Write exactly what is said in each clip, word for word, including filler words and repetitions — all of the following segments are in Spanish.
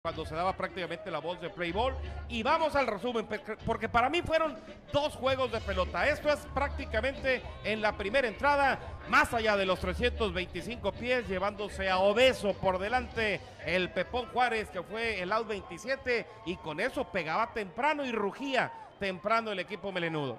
cuando se daba prácticamente la voz de play ball. Y vamos al resumen, porque para mí fueron dos juegos de pelota. Esto es prácticamente en la primera entrada, más allá de los trescientos veinticinco pies, llevándose a obeso por delante el Pepón Juárez, que fue el out veintisiete, y con eso pegaba temprano y rugía temprano el equipo melenudo.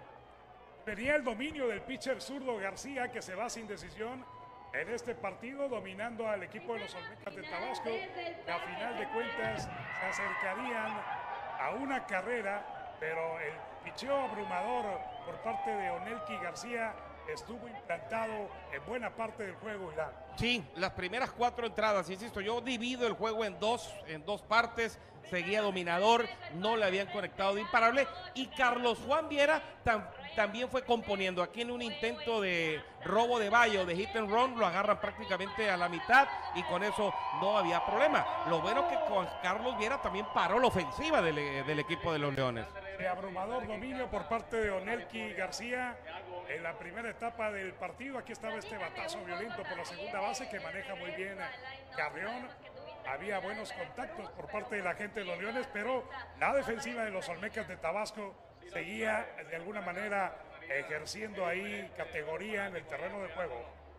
Venía el dominio del pitcher zurdo García, que se va sin decisión en este partido, dominando al equipo de los Olmecas de Tabasco. A final de cuentas se acercarían a una carrera, pero el picheo abrumador por parte de Onelki García estuvo implantado en buena parte del juego, Irán. Sí, las primeras cuatro entradas, insisto, yo divido el juego en dos, en dos partes. Seguía dominador, no le habían conectado de imparable, y Carlos Juan Viera tam, también fue componiendo. Aquí en un intento de robo de Bayo, de hit and run, lo agarran prácticamente a la mitad y con eso no había problema. Lo bueno que con Carlos Viera también paró la ofensiva del, del equipo de los Leones. De abrumador dominio por parte de Onelki García en la primera etapa del partido. Aquí estaba este batazo violento por la segunda base que maneja muy bien Carrión. Había buenos contactos por parte de la gente de los Leones, pero la defensiva de los Olmecas de Tabasco seguía de alguna manera ejerciendo ahí categoría en el terreno de juego.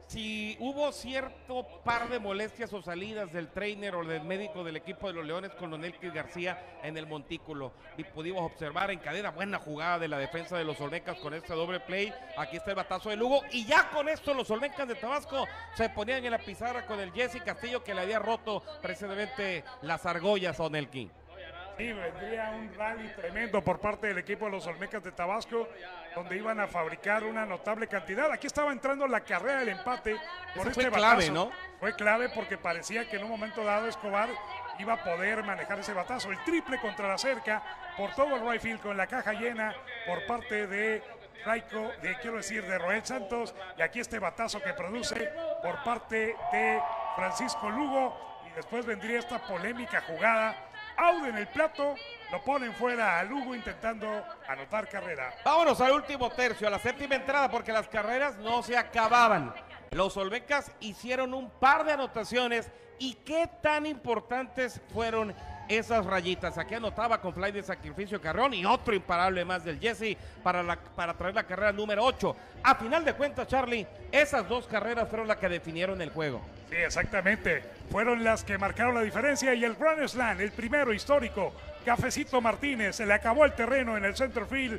Si hubo cierto par de molestias o salidas del trainer o del médico del equipo de los Leones con Onelki García en el montículo, y pudimos observar en cadena buena jugada de la defensa de los Olmecas con este doble play. Aquí está el batazo de Lugo, y ya con esto los Olmecas de Tabasco se ponían en la pizarra con el Jesse Castillo, que le había roto precisamente las argollas a Onelki. Sí, vendría un rally tremendo por parte del equipo de los Olmecas de Tabasco, donde iban a fabricar una notable cantidad. Aquí estaba entrando la carrera del empate por este fue batazo. clave, ¿no? Fue clave porque parecía que en un momento dado Escobar iba a poder manejar ese batazo. El triple contra la cerca por todo el right field con la caja llena por parte de Raico, de, quiero decir, de Roel Santos. Y aquí este batazo que produce por parte de Francisco Lugo. Y después vendría esta polémica jugada. Out en el plato, lo ponen fuera a Lugo intentando anotar carrera. Vámonos al último tercio, a la séptima entrada, porque las carreras no se acababan. Los Olmecas hicieron un par de anotaciones, y qué tan importantes fueron esas rayitas. Aquí anotaba con fly de sacrificio Carrión y otro imparable más del Jesse para, la, para traer la carrera número ocho. A final de cuentas, Charlie, esas dos carreras fueron las que definieron el juego. Sí, exactamente. Fueron las que marcaron la diferencia, y el Grand Slam, el primero histórico, Cafecito Martínez, se le acabó el terreno en el center field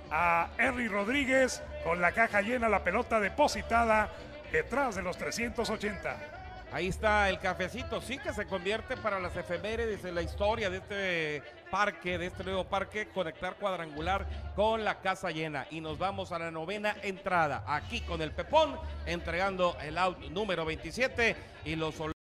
a Henry Rodríguez con la caja llena, la pelota depositada detrás de los trescientos ochenta. Ahí está el cafecito, sí, que se convierte para las efemérides de la historia de este parque, de este nuevo parque, conectar cuadrangular con la casa llena. Y nos vamos a la novena entrada, aquí con el Pepón, entregando el out número veintisiete, y los